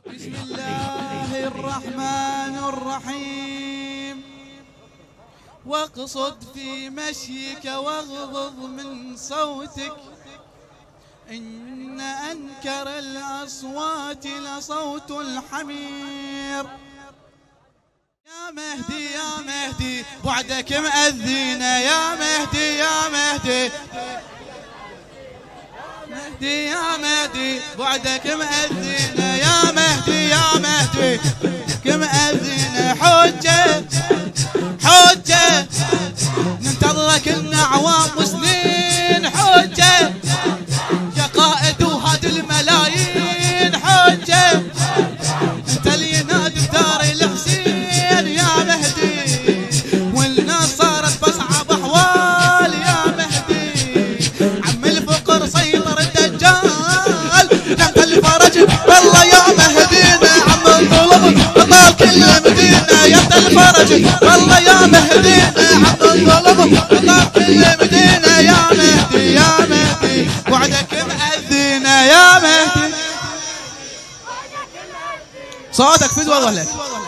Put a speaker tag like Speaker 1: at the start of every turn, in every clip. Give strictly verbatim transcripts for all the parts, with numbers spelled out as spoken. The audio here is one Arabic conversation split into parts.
Speaker 1: بسم الله الرحمن الرحيم. واقصد في مشيك واغضض من صوتك، إن أنكر الأصوات لصوت الحمير. يا مهدي يا مهدي بعدك مأذينا، يا مهدي يا مهدي مهدي يا مهدي بعدك مأذينا، يا مهدي يا مهدي مأذينا. حجة حجة ننتظرك لنا أعوام وسنين، حجة يا قائد وهاد الملايين، حجة انت اللي ينادي بدار الحسين يا مهدي، والناس صارت بصعب احوال يا مهدي. عم الفقر سيطر الدجال، انت الفرج والله يا مهدينا. عم الظلم طال كل مدينه، يا انت الفرج والله يا مهدينا. عم الظلم طال كل مدينه يا مهدي يا مهدي وعدك مأذينا يا مهدي. صوتك في دور ولا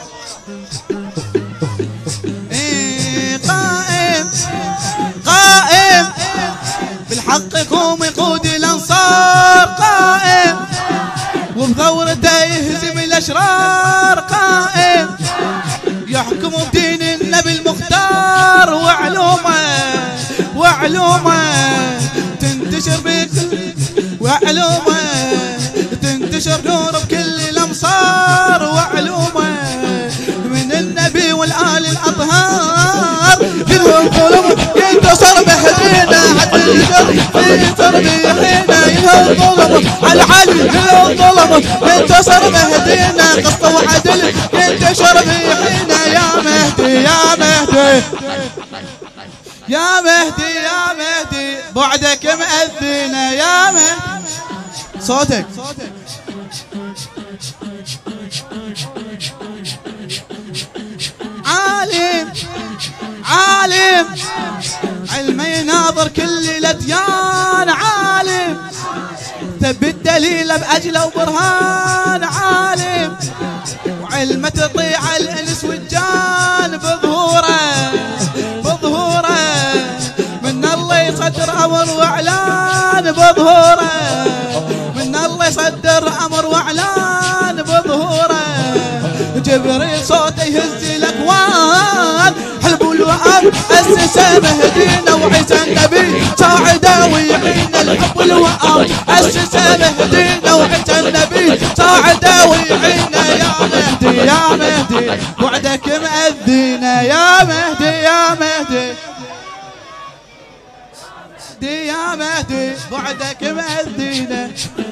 Speaker 1: إيه؟ قائم قائم بالحق يقوم يقود الانصار، قائم وبثورته يهزم الاشرار، قائم يحكم بدين النبي المختار، وعلومه وعلومه تنتشر بكل، وعلومه تنتشر نور بكل الامصار، وعلومه من النبي والآل الأطهار. ينهى الظلم ينتصر مهدينا، عدل الجر في تربيحينا. ينهى الظلم على العلي، ينهى الظلم ينتصر مهدينا. قسط وعدل ينتشر في حينا يا مهدي يا مهدي يا مهدي يا مهدي بعدك مأذينا يا مهدي. صوتك عالم عالم علم يناظر كل الأديان، عالم ثبت الدليل بأجله وبرهان، عالم وعلمه تطيع الانس والجان. بظهوره بظهوره من الله يصدر امر واعلان، بظهوره من الله يصدر امر واعلان، بظهوره جبريل صوته يهز الاكوان. حلب الوئام اسسه مهدينا، وعيسى النبي ساعده ويعين الحب الوئام. اسسه مهدينا وعيسى النبي ساعده ويعينا يا مهدي يا مهدي وعدك مأذينا يا مهدي يا مهدي دي يا مهدي وعدك مأذينا.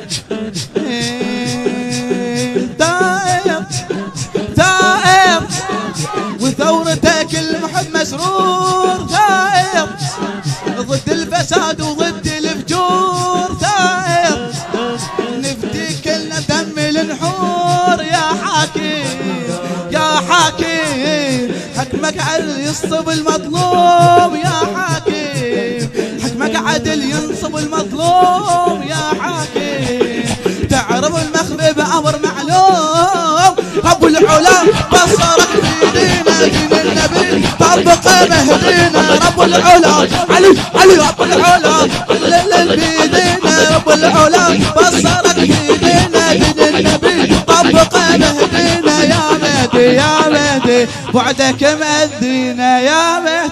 Speaker 1: ثائر ثائر وثورتك المحب مسرور، ثائر ضد الفساد وضد الفجور، ثائر نفدي كلنا بدم النحور يا حاكم يا حاكم. حكمك عدل ينصب المظلوم يا حاكم، حكمك عدل ينصب المظلوم يا حاكم. تعرف المخبي بأمر معلوم، رب العلا بصرك في دينا، دين النبي طبق مهدينا. رب العلا علي علي رب العلا الليل في دينا، رب العلا بصرك في دينا، دين النبي طبق مهدينا يا مهدي يا مهدي وعدك مأذينا يا مهدي.